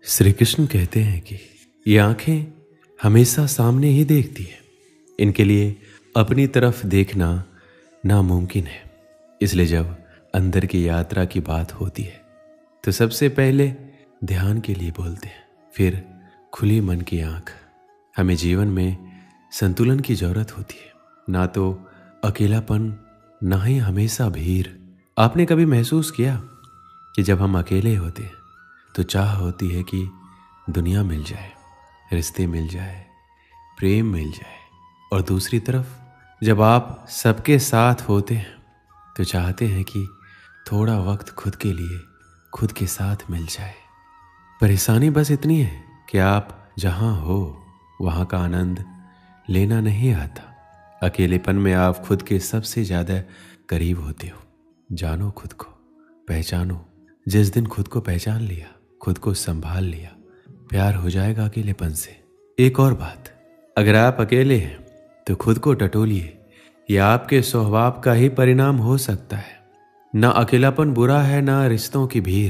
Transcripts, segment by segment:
श्री कृष्ण कहते हैं कि ये आंखें हमेशा सामने ही देखती हैं। इनके लिए अपनी तरफ देखना नामुमकिन है। इसलिए जब अंदर की यात्रा की बात होती है तो सबसे पहले ध्यान के लिए बोलते हैं, फिर खुली मन की आंख। हमें जीवन में संतुलन की जरूरत होती है, ना तो अकेलापन, ना ही हमेशा भीड़। आपने कभी महसूस किया कि जब हम अकेले होते हैं तो चाह होती है कि दुनिया मिल जाए, रिश्ते मिल जाए, प्रेम मिल जाए, और दूसरी तरफ जब आप सबके साथ होते हैं तो चाहते हैं कि थोड़ा वक्त खुद के लिए, खुद के साथ मिल जाए। परेशानी बस इतनी है कि आप जहां हो वहां का आनंद लेना नहीं आता। अकेलेपन में आप खुद के सबसे ज्यादा करीब होते हो। जानो खुद को, पहचानो। जिस दिन खुद को पहचान लिया, खुद को संभाल लिया, प्यार हो जाएगा अकेलेपन से। एक और बात, अगर आप अकेले हैं तो खुद को टटोलिए। यह आपके स्वभाव का ही परिणाम हो सकता है। ना अकेलापन बुरा है, ना रिश्तों की भीड़।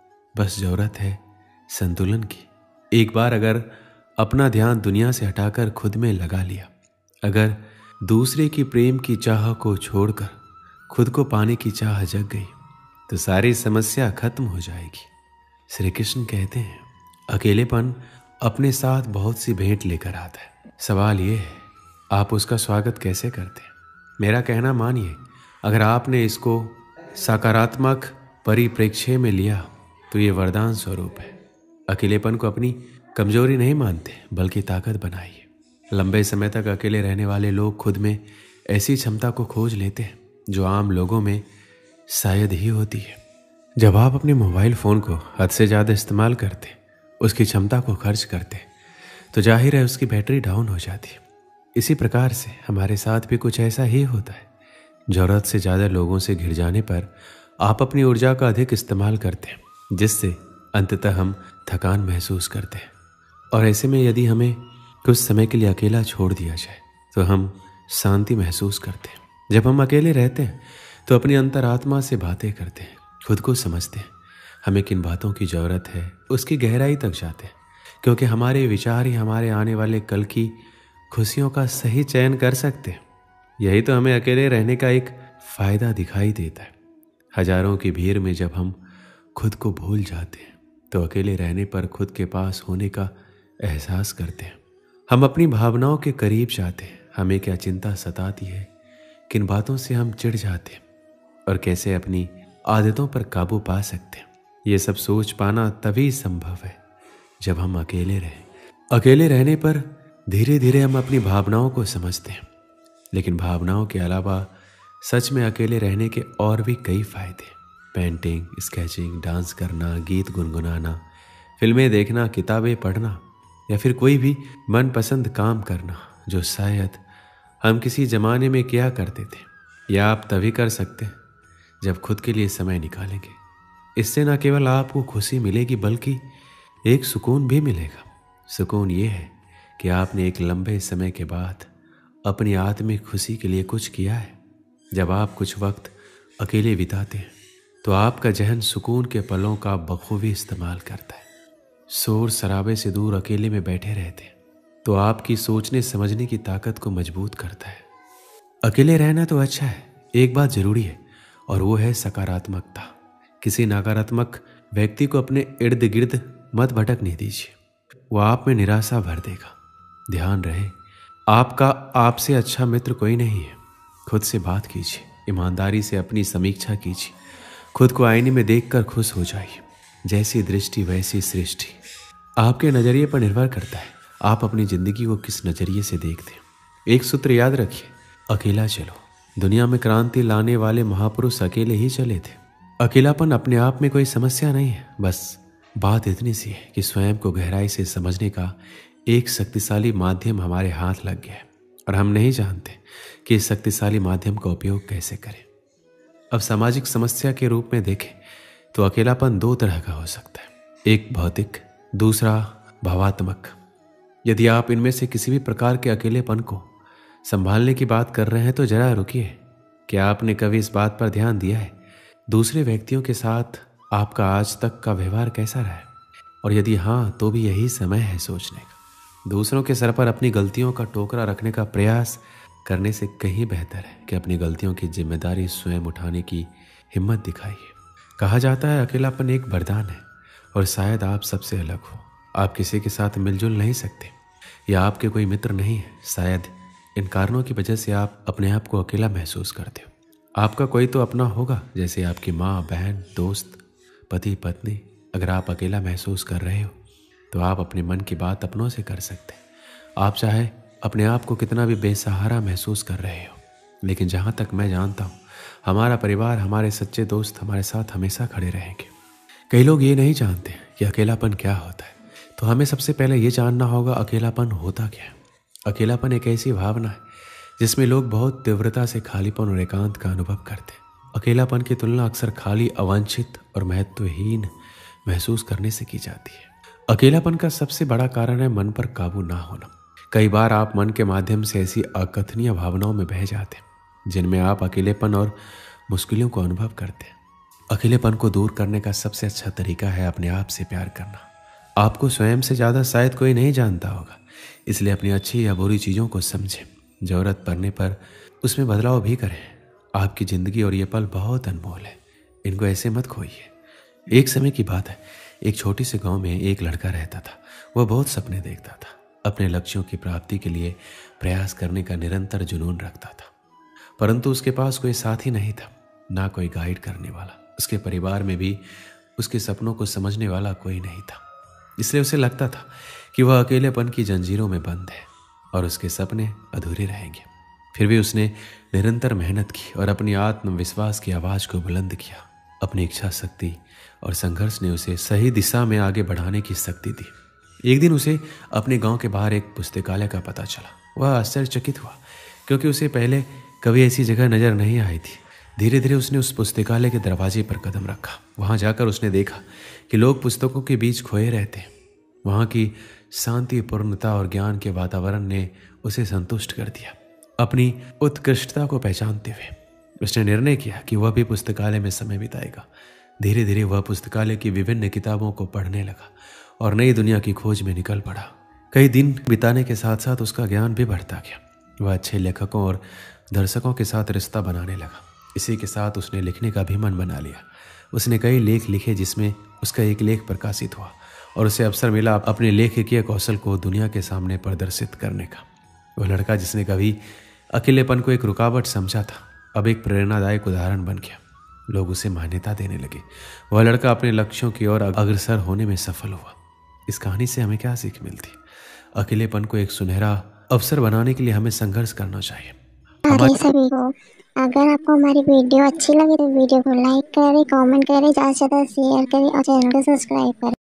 बस जरूरत है संतुलन की। एक बार अगर अपना ध्यान दुनिया से हटाकर खुद में लगा लिया, अगर दूसरे की प्रेम की चाह को छोड़कर खुद को पाने की चाह जग गई, तो सारी समस्या खत्म हो जाएगी। श्री कृष्ण कहते हैं, अकेलेपन अपने साथ बहुत सी भेंट लेकर आता है। सवाल ये है, आप उसका स्वागत कैसे करते हैं? मेरा कहना मानिए, अगर आपने इसको सकारात्मक परिप्रेक्ष्य में लिया तो ये वरदान स्वरूप है। अकेलेपन को अपनी कमजोरी नहीं मानते, बल्कि ताकत बनाइए। लंबे समय तक अकेले रहने वाले लोग खुद में ऐसी क्षमता को खोज लेते हैं जो आम लोगों में शायद ही होती है। जब आप अपने मोबाइल फ़ोन को हद से ज़्यादा इस्तेमाल करते, उसकी क्षमता को खर्च करते, तो जाहिर है उसकी बैटरी डाउन हो जाती है। इसी प्रकार से हमारे साथ भी कुछ ऐसा ही होता है। ज़रूरत से ज़्यादा लोगों से घिर जाने पर आप अपनी ऊर्जा का अधिक इस्तेमाल करते हैं, जिससे अंततः हम थकान महसूस करते हैं। और ऐसे में यदि हमें कुछ समय के लिए अकेला छोड़ दिया जाए तो हम शांति महसूस करते हैं। जब हम अकेले रहते हैं तो अपनी अंतरात्मा से बातें करते हैं, खुद को समझते हैं। हमें किन बातों की ज़रूरत है उसकी गहराई तक जाते हैं, क्योंकि हमारे विचार ही हमारे आने वाले कल की खुशियों का सही चयन कर सकते हैं। यही तो हमें अकेले रहने का एक फ़ायदा दिखाई देता है। हजारों की भीड़ में जब हम खुद को भूल जाते हैं तो अकेले रहने पर खुद के पास होने का एहसास करते हैं। हम अपनी भावनाओं के करीब जाते हैं। हमें क्या चिंता सताती है, किन बातों से हम चिढ़ जाते हैं, और कैसे अपनी आदतों पर काबू पा सकते हैं। ये सब सोच पाना तभी संभव है जब हम अकेले रहें। अकेले रहने पर धीरे धीरे हम अपनी भावनाओं को समझते हैं। लेकिन भावनाओं के अलावा सच में अकेले रहने के और भी कई फायदे। पेंटिंग, स्केचिंग, डांस करना, गीत गुनगुनाना, फिल्में देखना, किताबें पढ़ना, या फिर कोई भी मनपसंद काम करना जो शायद हम किसी ज़माने में किया करते थे, या आप तभी कर सकते हैं जब खुद के लिए समय निकालेंगे। इससे न केवल आपको खुशी मिलेगी बल्कि एक सुकून भी मिलेगा। सुकून ये है कि आपने एक लंबे समय के बाद अपनी आत्मिक खुशी के लिए कुछ किया है। जब आप कुछ वक्त अकेले बिताते हैं तो आपका जहन सुकून के पलों का बखूबी इस्तेमाल करता है। शोर शराबे से दूर अकेले में बैठे रहते हैं तो आपकी सोचने समझने की ताकत को मजबूत करता है। अकेले रहना तो अच्छा है, एक बात जरूरी है, और वो है सकारात्मकता। किसी नकारात्मक व्यक्ति को अपने इर्द गिर्द मत भटकने दीजिए, वो आप में निराशा भर देगा। ध्यान रहे, आपका आपसे अच्छा मित्र कोई नहीं है। खुद से बात कीजिए, ईमानदारी से अपनी समीक्षा कीजिए, खुद को आईने में देखकर खुश हो जाइए। जैसी दृष्टि वैसी सृष्टि। आपके नज़रिए पर निर्भर करता है आप अपनी ज़िंदगी को किस नज़रिए से देखते हैं। एक सूत्र याद रखिए, अकेला चलो। दुनिया में क्रांति लाने वाले महापुरुष अकेले ही चले थे। अकेलापन अपने आप में कोई समस्या नहीं है, बस बात इतनी सी है कि स्वयं को गहराई से समझने का एक शक्तिशाली माध्यम हमारे हाथ लग गया है, और हम नहीं जानते कि इस शक्तिशाली माध्यम का उपयोग कैसे करें। अब सामाजिक समस्या के रूप में देखें तो अकेलापन दो तरह का हो सकता है, एक भौतिक, दूसरा भावात्मक। यदि आप इनमें से किसी भी प्रकार के अकेलेपन को संभालने की बात कर रहे हैं तो जरा रुकिए। क्या आपने कभी इस बात पर ध्यान दिया है दूसरे व्यक्तियों के साथ आपका आज तक का व्यवहार कैसा रहा है? और यदि हाँ तो भी यही समय है सोचने का। दूसरों के सर पर अपनी गलतियों का टोकरा रखने का प्रयास करने से कहीं बेहतर है कि अपनी गलतियों की जिम्मेदारी स्वयं उठाने की हिम्मत दिखाइए। कहा जाता है अकेलापन एक वरदान है और शायद आप सबसे अलग हो। आप किसी के साथ मिलजुल नहीं सकते या आपके कोई मित्र नहीं है। शायद इन कारणों की वजह से आप अपने आप को अकेला महसूस करते हो। आपका कोई तो अपना होगा, जैसे आपकी माँ, बहन, दोस्त, पति, पत्नी। अगर आप अकेला महसूस कर रहे हो तो आप अपने मन की बात अपनों से कर सकते हैं। आप चाहे अपने आप को कितना भी बेसहारा महसूस कर रहे हो, लेकिन जहाँ तक मैं जानता हूँ हमारा परिवार, हमारे सच्चे दोस्त हमारे साथ हमेशा खड़े रहेंगे। कई लोग ये नहीं जानते कि अकेलापन क्या होता है, तो हमें सबसे पहले ये जानना होगा अकेलापन होता क्या है। अकेलापन एक ऐसी भावना है जिसमें लोग बहुत तीव्रता से खालीपन और एकांत का अनुभव करते हैं। अकेलापन की तुलना अक्सर खाली, अवांछित और महत्वहीन महसूस करने से की जाती है। अकेलापन का सबसे बड़ा कारण है मन पर काबू ना होना। कई बार आप मन के माध्यम से ऐसी अकथनीय भावनाओं में बह जाते हैं जिनमें आप अकेलेपन और मुश्किलों को अनुभव करते हैं। अकेलेपन को दूर करने का सबसे अच्छा तरीका है अपने आप से प्यार करना। आपको स्वयं से ज़्यादा शायद कोई नहीं जानता होगा, इसलिए अपनी अच्छी या बुरी चीज़ों को समझें। ज़रूरत पड़ने पर उसमें बदलाव भी करें। आपकी ज़िंदगी और ये पल बहुत अनमोल है, इनको ऐसे मत खोइए। एक समय की बात है, एक छोटी से गांव में एक लड़का रहता था। वह बहुत सपने देखता था, अपने लक्ष्यों की प्राप्ति के लिए प्रयास करने का निरंतर जुनून रखता था, परंतु उसके पास कोई साथी नहीं था, ना कोई गाइड करने वाला। उसके परिवार में भी उसके सपनों को समझने वाला कोई नहीं था। इसलिए उसे लगता था कि वह अकेलेपन की जंजीरों में बंद है और उसके सपने अधूरे रहेंगे। फिर भी उसने निरंतर मेहनत की और अपनी आत्मविश्वास की आवाज़ को बुलंद किया। अपनी इच्छा शक्ति और संघर्ष ने उसे सही दिशा में आगे बढ़ाने की शक्ति दी। एक दिन उसे अपने गांव के बाहर एक पुस्तकालय का पता चला। वह आश्चर्यचकित हुआ क्योंकि उसे पहले कभी ऐसी जगह नजर नहीं आई थी। धीरे धीरे उसने उस पुस्तकालय के दरवाजे पर कदम रखा। वहां जाकर उसने देखा कि लोग पुस्तकों के बीच खोए रहते हैं। वहां की शांति, पूर्णता और ज्ञान के वातावरण ने उसे संतुष्ट कर दिया। अपनी उत्कृष्टता को पहचानते हुए उसने निर्णय किया कि वह भी पुस्तकालय में समय बिताएगा। धीरे धीरे वह पुस्तकालय की विभिन्न किताबों को पढ़ने लगा और नई दुनिया की खोज में निकल पड़ा। कई दिन बिताने के साथ साथ उसका ज्ञान भी बढ़ता गया। वह अच्छे लेखकों और दर्शकों के साथ रिश्ता बनाने लगा। इसी के साथ उसने लिखने का भी मन बना लिया। उसने कई लेख लिखे, जिसमें उसका एक लेख प्रकाशित हुआ और उसे अवसर मिला अपने लेखकीय कौशल को दुनिया के सामने प्रदर्शित करने का। वह लड़का जिसने कभी अकेलेपन को एक रुकावट समझा था, अब एक प्रेरणादायक उदाहरण बन गया। लोग उसे मान्यता देने लगे। वह लड़का अपने लक्ष्यों की ओर अग्रसर होने में सफल हुआ। इस कहानी से हमें क्या सीख मिलती? अकेलेपन को एक सुनहरा अवसर बनाने के लिए हमें संघर्ष करना चाहिए। सभी को अगर आपको हमारी वीडियो अच्छी लगे तो वीडियो को लाइक करें, कमेंट करें, ज़्यादा से ज़्यादा शेयर करें और चैनल को सब्सक्राइब करें।